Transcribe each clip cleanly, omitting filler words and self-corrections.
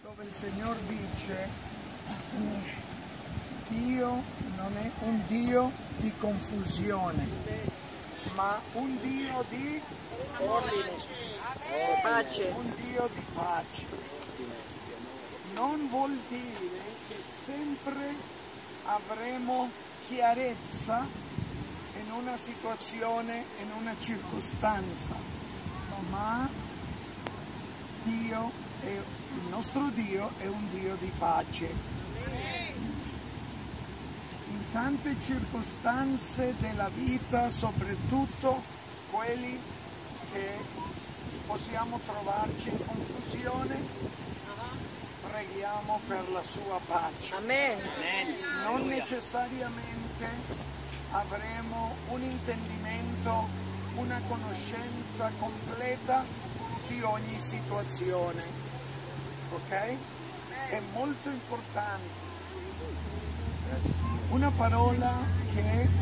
dove il Signor dice Dio non è un Dio di confusione, ma un Dio di pace. Un Dio di pace. Non vuol dire che sempre avremo chiarezza in una situazione, in una circostanza, ma Dio il nostro Dio è un Dio di pace. In tante circostanze della vita, soprattutto quelli che possiamo trovarci in confusione, preghiamo per la sua pace. Amen. Non necessariamente avremo un intendimento, una conoscenza completa di ogni situazione, ok? È molto importante. Una parola che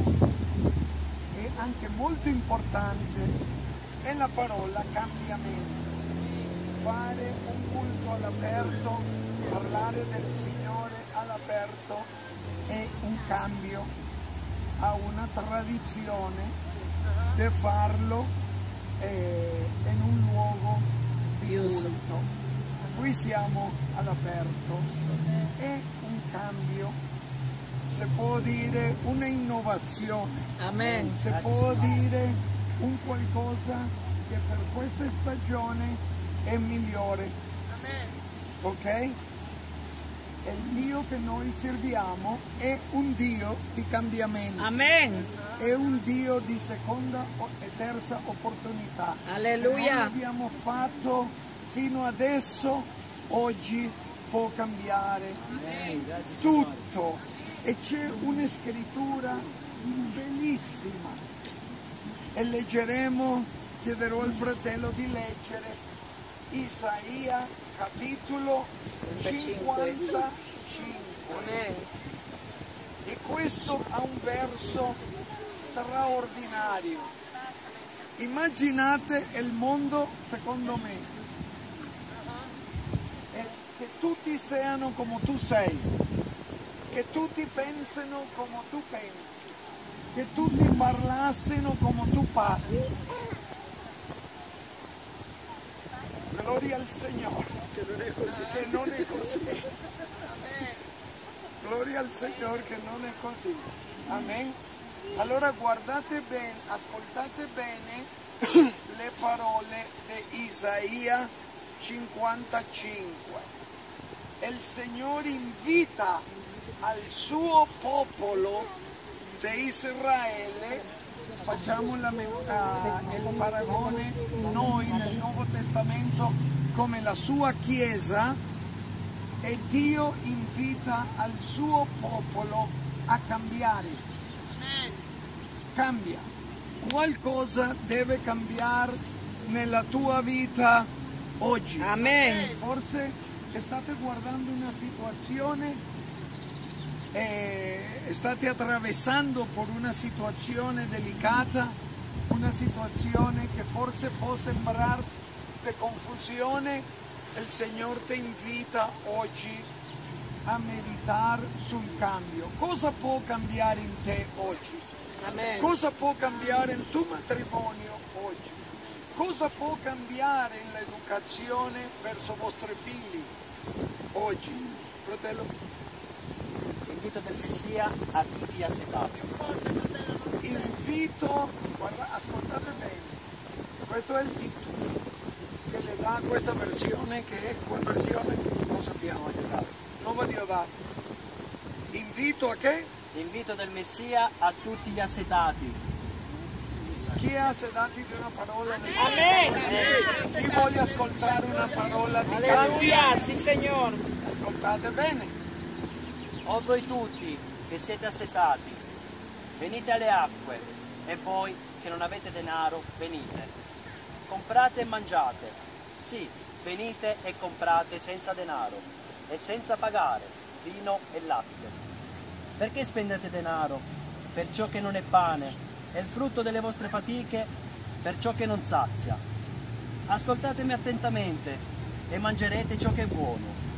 è anche molto importante è la parola cambiamento. Fare un culto all'aperto, parlare del Signore all'aperto è un cambio a una tradizione di farlo in un luogo di culto. Qui siamo all'aperto, è un cambio, si può dire una innovazione, Amen. si può dire un qualcosa che per questa stagione è migliore, ok? E il Dio che noi serviamo è un Dio di cambiamento. Amen. È un Dio di seconda e terza opportunità. Alleluia. Se non abbiamo fatto fino adesso, oggi può cambiare tutto. E c'è una scrittura bellissima. E leggeremo, chiederò al fratello di leggere Isaia capitolo 55. Amen. E questo ha un verso straordinario. Immaginate il mondo, secondo me, che tutti siano come tu sei, che tutti pensino come tu pensi, che tutti parlassero come tu parli. Gloria al Signore, che non è così. Gloria al Signore che non è così. Amen. Allora guardate bene, ascoltate bene le parole di Isaia 55. E il Signore invita al suo popolo di Israele, facciamo il paragone noi nel Nuovo Testamento come la sua Chiesa, e Dio invita al suo popolo a cambiare. Cambia. Qualcosa deve cambiare nella tua vita oggi. Amen. Forse state guardando una situazione e state attraversando per una situazione delicata, una situazione che forse può sembrare di confusione. Il Signore ti invita oggi a meditare sul cambio. Cosa può cambiare in te oggi? Amen. Cosa può cambiare in tuo matrimonio oggi? Cosa può cambiare nell'educazione verso i vostri figli oggi? Fratello? Invito del Messia a tutti gli assetati. Invito, guarda, ascoltate bene, questo è il titolo che le dà questa versione, che è quella versione, non sappiamo, nuova Diodati. Invito a che? Invito del Messia a tutti gli assetati. Chi è assetati di una parola di Amen. Chi vuole ascoltare una parola di Alleluia. Sì, Signore. Ascoltate bene. O voi tutti che siete assetati, venite alle acque, e voi che non avete denaro, venite. Comprate e mangiate. Sì, venite e comprate senza denaro e senza pagare vino e latte. Perché spendete denaro per ciò che non è pane e il frutto delle vostre fatiche per ciò che non sazia? Ascoltatemi attentamente e mangerete ciò che è buono,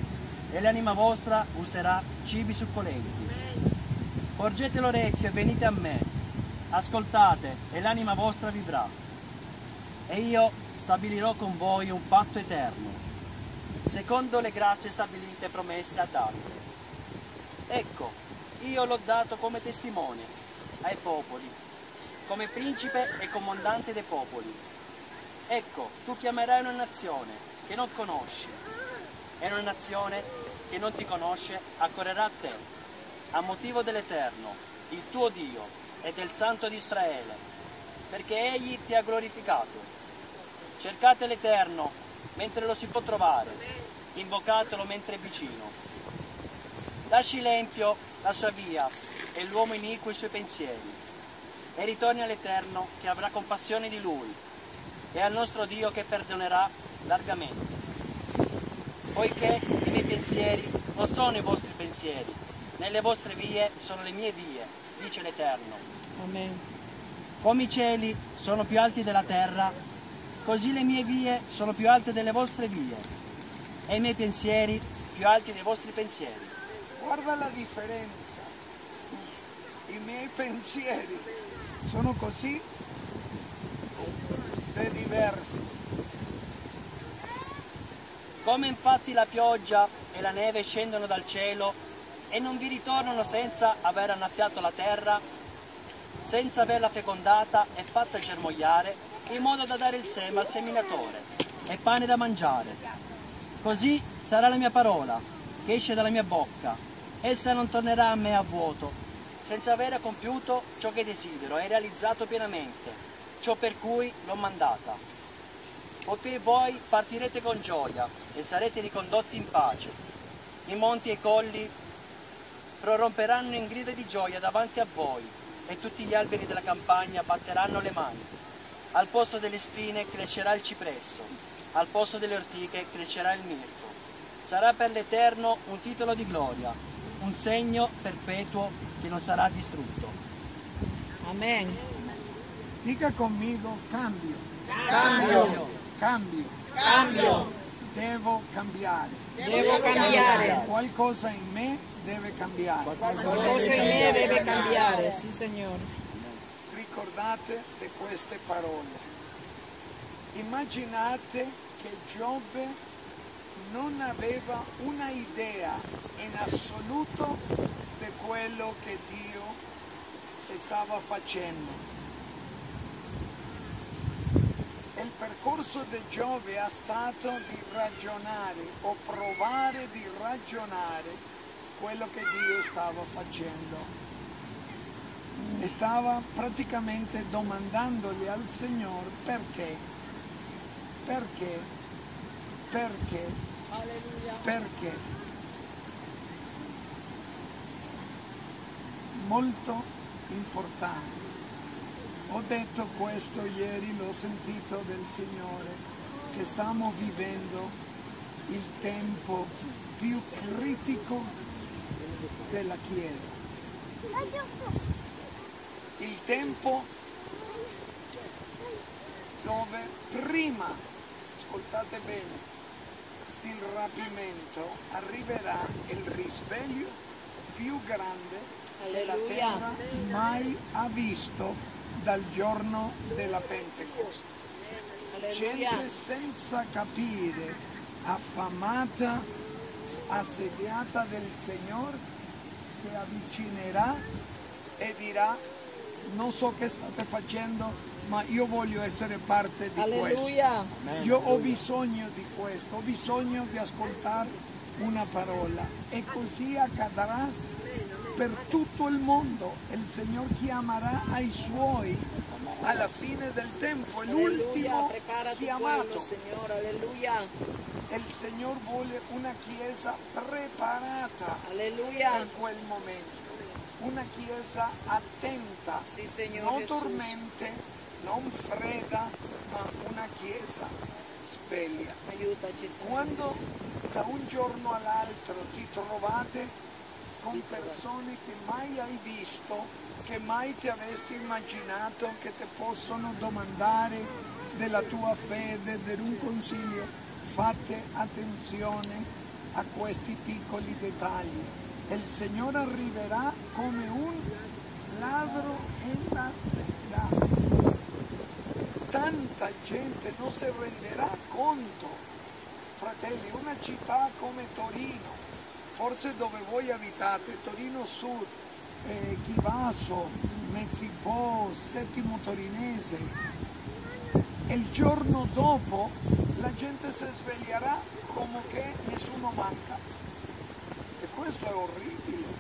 e l'anima vostra userà cibi succolenti. Porgete l'orecchio e venite a me, ascoltate e l'anima vostra vivrà. E io stabilirò con voi un patto eterno, secondo le grazie stabilite e promesse a Davide. Ecco, io l'ho dato come testimone ai popoli, come principe e comandante dei popoli. Ecco, tu chiamerai una nazione che non conosci, e una nazione che non ti conosce accorrerà a te, a motivo dell'Eterno, il tuo Dio, e del Santo di Israele, perché Egli ti ha glorificato. Cercate l'Eterno mentre lo si può trovare, invocatelo mentre è vicino. Lasci l'empio la sua via e l'uomo iniquo i suoi pensieri, e ritorni all'Eterno che avrà compassione di lui, e al nostro Dio che perdonerà largamente. Poiché i miei pensieri non sono i vostri pensieri, né le vostre vie sono le mie vie, dice l'Eterno. Amen. Come i cieli sono più alti della terra, così le mie vie sono più alte delle vostre vie, e i miei pensieri più alti dei vostri pensieri. Guarda la differenza. I miei pensieri sono così e diversi. Come infatti la pioggia e la neve scendono dal cielo e non vi ritornano senza aver annaffiato la terra, senza averla fecondata e fatta germogliare, in modo da dare il seme al seminatore e pane da mangiare. Così sarà la mia parola che esce dalla mia bocca. Essa non tornerà a me a vuoto, senza avere compiuto ciò che desidero e realizzato pienamente ciò per cui l'ho mandata. Poiché voi partirete con gioia e sarete ricondotti in pace. I monti e i colli proromperanno in grida di gioia davanti a voi, e tutti gli alberi della campagna batteranno le mani. Al posto delle spine crescerà il cipresso, al posto delle ortiche crescerà il mirto. Sarà per l'Eterno un titolo di gloria, un segno perpetuo che non sarà distrutto. Amen. Dica conmigo cambio, Cambio. cambio, Cambio. devo cambiare. Devo cambiare. Qualcosa in me deve cambiare. Qualcosa in me deve cambiare. Sì, Signore. Ricordate di queste parole. Immaginate che Giobbe non aveva una idea in assoluto di quello che Dio stava facendo. Il percorso di Giobbe è stato di ragionare o provare di ragionare quello che Dio stava facendo. E stava praticamente domandandogli al Signore perché, perché. Molto importante. Ho detto questo ieri, l'ho sentito del Signore, che stiamo vivendo il tempo più critico della Chiesa. Il tempo dove prima, ascoltate bene, del rapimento arriverà il risveglio più grande che la terra mai ha visto dal giorno della Pentecoste. Gente senza capire, affamata, assediata del Signore, si avvicinerà e dirà: non so che state facendo, ma io voglio essere parte di questo. Io ho bisogno di questo, ho bisogno di ascoltare una parola. E così accadrà per tutto il mondo. Il Signore chiamerà ai Suoi alla fine del tempo, è l'ultimo chiamato. E il Signore vuole una Chiesa preparata per quel momento, una Chiesa attenta, non dormente, non fredda, ma una Chiesa sveglia. Quando da un giorno all'altro ti trovate con persone che mai hai visto, che mai ti avresti immaginato, che ti possono domandare della tua fede, di un consiglio, fate attenzione a questi piccoli dettagli. E il Signore arriverà come un ladro in la sera. Tanta gente non si renderà conto, fratelli, una città come Torino, forse dove voi abitate, Torino Sud, Chivasso, Mezzipò, Settimo Torinese, e il giorno dopo la gente si sveglierà come che nessuno manca. E questo è orribile.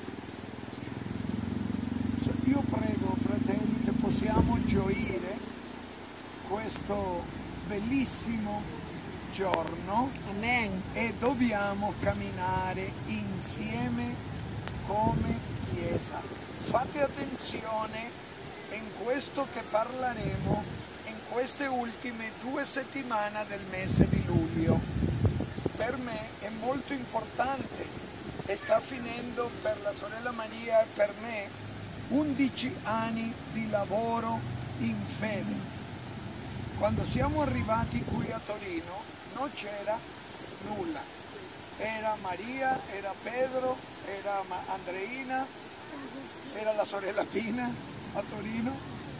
Io prego, fratelli, che possiamo gioire questo bellissimo giorno. Amen. E dobbiamo camminare insieme come Chiesa. Fate attenzione in questo che parleremo in queste ultime 2 settimane del mese di luglio. Per me è molto importante e sta finendo per la sorella Maria e per me 11 anni di lavoro in fede. Quando siamo arrivati qui a Torino non c'era nulla. Era Maria, era Pedro, era Andreina, era la sorella Pina a Torino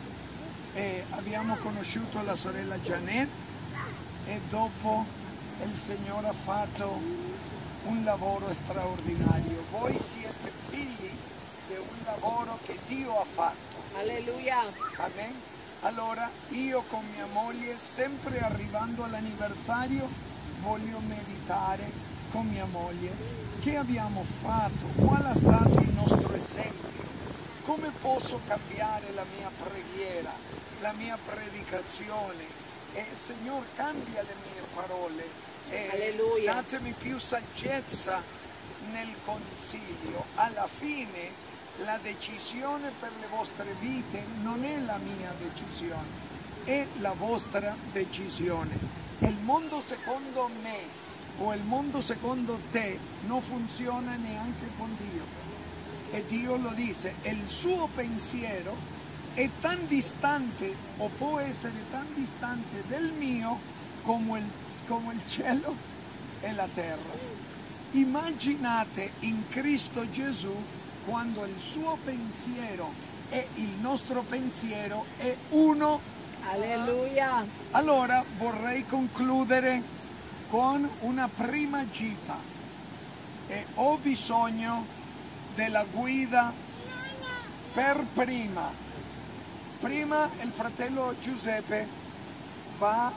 e abbiamo conosciuto la sorella Janet e dopo il Signore ha fatto un lavoro straordinario. Voi siete figli di un lavoro che Dio ha fatto. Alleluia. Amen. Allora io con mia moglie, sempre arrivando all'anniversario, voglio meditare con mia moglie che abbiamo fatto, qual è stato il nostro esempio, come posso cambiare la mia preghiera, la mia predicazione, e Signore cambia le mie parole e Alleluia. datemi più saggezza nel consiglio. Alla fine la decisione per le vostre vite non è la mia decisione, è la vostra decisione. E il mondo secondo me o il mondo secondo te non funziona neanche con Dio. E Dio lo dice, e il suo pensiero è tan distante o può essere tan distante del mio come il cielo e la terra. Immaginate in Cristo Gesù quando il suo pensiero e il nostro pensiero è uno. Alleluia. Allora vorrei concludere con una prima gita e ho bisogno della guida per prima. Prima il fratello Giuseppe va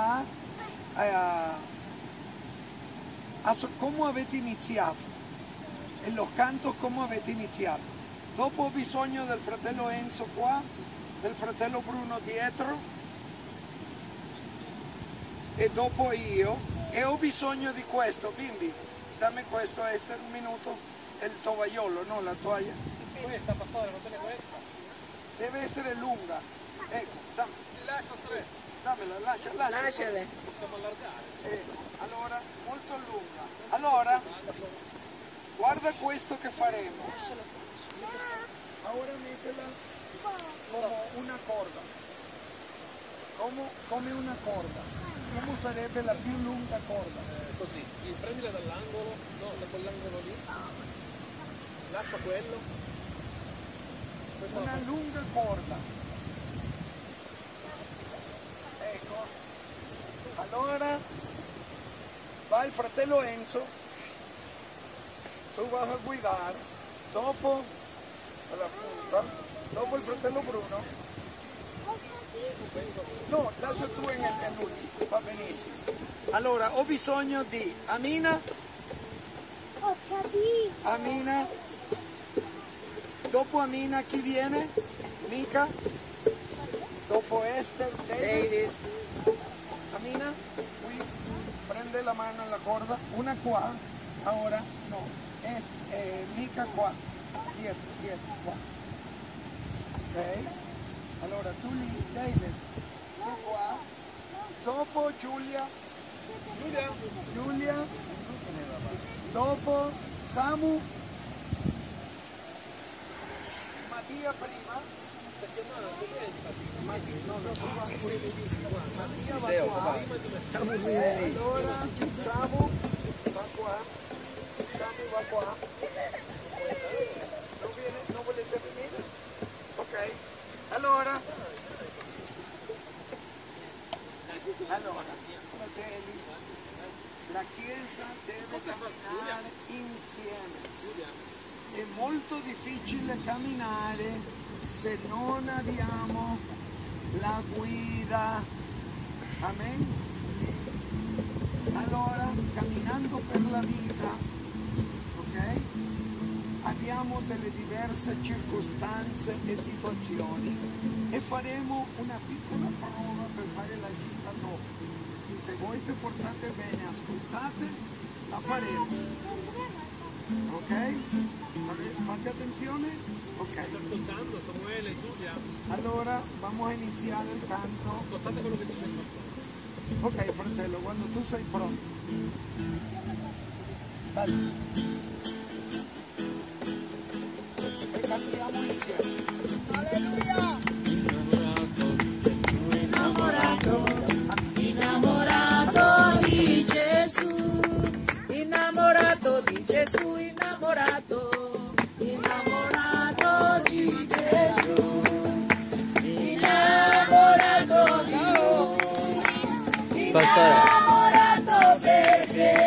come avete iniziato e lo canto come avete iniziato. Dopo ho bisogno del fratello Enzo qua, del fratello Bruno dietro e dopo io, e ho bisogno di questo. Bimbi, dammi questo Esther, un minuto, il tovagliolo, no la toaglia. Questa, pastore, va bene questa? Deve essere lunga. Ecco, Lascia stare. dammela, lascia. Lasciale. Possiamo allargare. Ecco, allora, molto lunga. Allora, guarda questo che faremo. Ora mettila come una corda. Come una corda. Come sarebbe la più lunga corda? Così, prendila dall'angolo, no, da quell'angolo lì. Lascia quello. Questa Una lunga corda. Ecco. Allora va il fratello Enzo, tu vas a guidare, dopo alla punta, dopo il fratello Bruno. No, lascia tu nell'ultimo, va benissimo. Allora ho bisogno di Amina. Ho capito. Amina. Dopo Amina chi viene? Mica. Dopo Esther, David. Amina, qui, prende la mano alla corda, una qua, ora no, Mica qua, dietro, qua. Ok? Allora tu lì, David, tu qua, dopo Giulia, dopo Samu, Mattia prima, Mattia va qua, allora Samu, Va qua. Sammy va qua. Non volete venire? Ok. Allora, fratelli, la Chiesa deve camminare insieme. È molto difficile camminare se non abbiamo la guida. Amen? Allora, camminando per la vita, ok? Abbiamo delle diverse circostanze e situazioni e faremo una piccola prova per fare la gita dopo. Se voi che portate bene, ascoltate, la faremo. Ok? Fate attenzione? Ok. Sto ascoltando Samuele e Giulia. Allora, vamos a iniziare il canto. Ascoltate quello che dice il pastore. Ok, fratello, quando tu sei pronto. Dai. E cantiamo insieme. Innamorato di Gesù, innamorato di Gesù, innamorato, innamorato di Gesù, innamorato di lui, innamorato perché